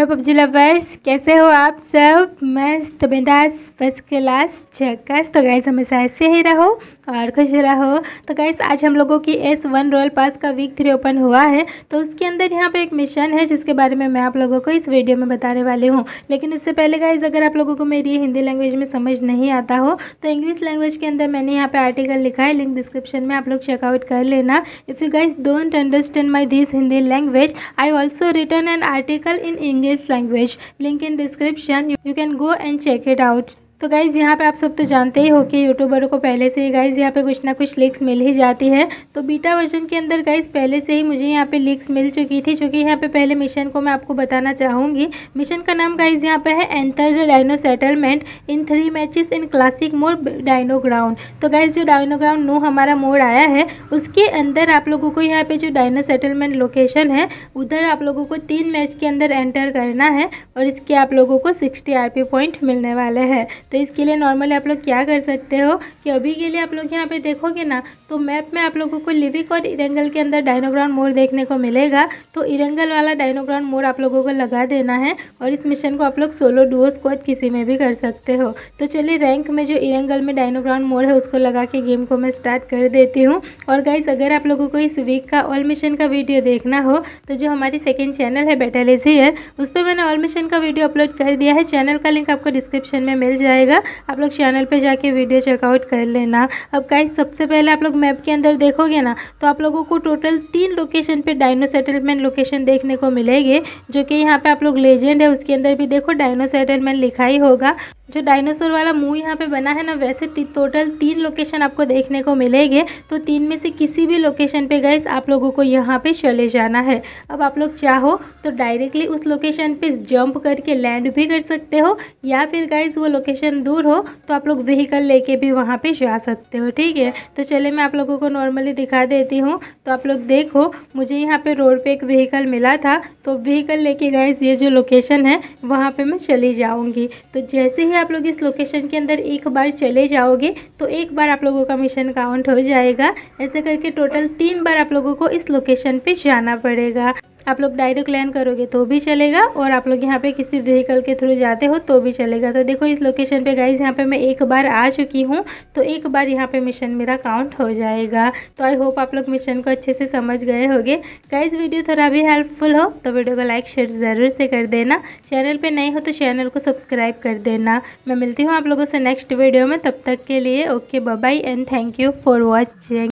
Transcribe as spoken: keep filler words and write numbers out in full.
Hello PUBG lovers, कैसे हो आप सब। मस्त बिंदास फर्स्ट क्लास झक्कास। तो गाइस हमेशा ऐसे ही रहो और खुश रहो। तो गाइस आज हम लोगों की एस वन रॉयल पास का वीक थ्री ओपन हुआ है। तो उसके अंदर यहाँ पे एक मिशन है जिसके बारे में मैं आप लोगों को इस वीडियो में बताने वाली हूँ। लेकिन उससे पहले गाइस अगर आप लोगों को मेरी हिंदी लैंग्वेज में समझ नहीं आता हो तो इंग्लिश लैंग्वेज के अंदर मैंने यहाँ पे आर्टिकल लिखा है, लिंक डिस्क्रिप्शन में आप लोग चेकआउट कर लेना। If you guys don't understand my this Hindi language, I also written an article in English language, link in description, you can go and check it out। तो गाइज़ यहाँ पे आप सब तो जानते ही हो कि यूट्यूबरों को पहले से ही गाइज़ यहाँ पे कुछ ना कुछ लीक्स मिल ही जाती है। तो बीटा वर्जन के अंदर गाइज़ पहले से ही मुझे यहाँ पे लीक्स मिल चुकी थी, जो कि यहाँ पे पहले मिशन को मैं आपको बताना चाहूँगी। मिशन का नाम गाइज़ यहाँ पे है enter the dino settlement in three matches in classic mode dino ground. तो गाइज़ जो डायनो ग्राउंड नो हमारा मोड आया है उसके अंदर आप लोगों को यहाँ पे जो डायनो सेटलमेंट लोकेशन है उधर आप लोगों को तीन मैच के अंदर एंटर करना है और इसके आप लोगों को सिक्सटी आर पी पॉइंट मिलने वाले हैं। तो इसके लिए नॉर्मली आप लोग क्या कर सकते हो कि अभी के लिए आप लोग यहाँ पे देखोगे ना तो मैप में आप लोगों को लिविक और इरंगल के अंदर डायनोग्राउंड मोड देखने को मिलेगा। तो इरंगल वाला डायनोग्राउंड मोड आप लोगों को लगा देना है और इस मिशन को आप लोग सोलो डुओ स्क्वाड किसी में भी कर सकते हो। तो चलिए रैंक में जो इरंगल में डायनोग्राउंड मोड है उसको लगा के गेम को मैं स्टार्ट कर देती हूँ। और गाइस अगर आप लोगों को इस वीक का ऑल मिशन का वीडियो देखना हो तो जो हमारी सेकेंड चैनल है बैटल इज हियर, उस पर मैंने ऑल मिशन का वीडियो अपलोड कर दिया है। चैनल का लिंक आपको डिस्क्रिप्शन में मिल जाएगा, आप लोग चैनल पे जाके वीडियो चेकआउट कर लेना। अब गाइस सबसे पहले आप लोग मैप के अंदर देखोगे ना तो आप लोगों को टोटल तीन लोकेशन पे डायनो सेटलमेंट लोकेशन देखने को मिलेंगे, जो कि यहाँ पे आप लोग लेजेंड है उसके अंदर भी देखो डायनो सेटलमेंट लिखा ही होगा। जो डायनासोर वाला मुंह यहाँ पे बना है ना, वैसे टोटल तीन लोकेशन आपको देखने को मिलेंगे। तो तीन में से किसी भी लोकेशन पे गाइस आप लोगों को यहाँ पे चले जाना है। अब आप लोग चाहो तो डायरेक्टली उस लोकेशन पे जंप करके लैंड भी कर सकते हो, या फिर गाइस वो लोकेशन दूर हो तो आप लोग व्हीकल लेके भी वहाँ पे जा सकते हो। ठीक है, तो चलिए मैं आप लोगों को नॉर्मली दिखा देती हूँ। तो आप लोग देखो मुझे यहाँ पे रोड पे एक व्हीकल मिला था, तो व्हीकल लेके गाइस ये जो लोकेशन है वहाँ पे मैं चली जाऊँगी। तो जैसे ही आप लोग इस लोकेशन के अंदर एक बार चले जाओगे तो एक बार आप लोगों का मिशन काउंट हो जाएगा। ऐसे करके टोटल तीन बार आप लोगों को इस लोकेशन पे जाना पड़ेगा। आप लोग डायरेक्ट लैंड करोगे तो भी चलेगा और आप लोग यहाँ पे किसी व्हीकल के थ्रू जाते हो तो भी चलेगा। तो देखो इस लोकेशन पे गाइज यहाँ पे मैं एक बार आ चुकी हूँ, तो एक बार यहाँ पे मिशन मेरा काउंट हो जाएगा। तो आई होप आप लोग मिशन को अच्छे से समझ गए होंगे। गाइज वीडियो थोड़ा भी हेल्पफुल हो तो वीडियो को लाइक शेयर ज़रूर से कर देना। चैनल पर नए हो तो चैनल को सब्सक्राइब कर देना। मैं मिलती हूँ आप लोगों से नेक्स्ट वीडियो में, तब तक के लिए okay bye bye and thank you for watching.